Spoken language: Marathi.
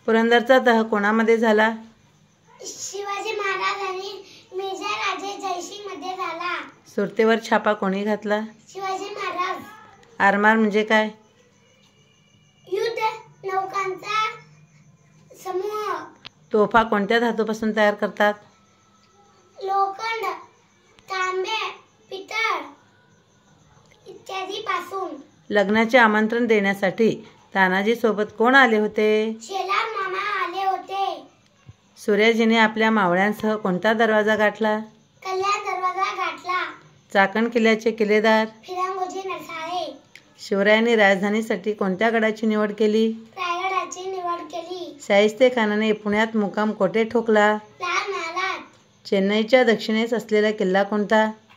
पुरंदरचा तह कोणामध्ये झाला? शिवाजी महाराज आणि मिर्झाराजे जयसिंग मध्ये झाला. सुरतेवर छापा कोणी घातला? शिवाजी महाराज. आरमार म्हणजे काय? युद्ध नौकांचा समूह. तोफा कोणत्या धातूपासून तयार करतात? लोखंड, तांबे, पितळ इत्यादी पासून. लग्नाचे आमंत्रण देण्यासाठी तानाजी सोबत कोण आले होते? शेलार मामा आले होते. सूर्याजीने आपल्या मावळ्यांसह कोणता दरवाजा गाठला? कल्याण दरवाजा गाठला. चाकण किल्ल्याचे किल्लेदार? फिरंगोजी नरसाळे. शिवरायांनी राजधानीसाठी कोणत्या गडाची निवड केली? रायगडाची निवड केली. शाहिस्ते खानाने पुण्यात मुक्काम कोठे ठोकला? लाल महालात. चेन्नईच्या दक्षिणेस असलेला किल्ला कोणता?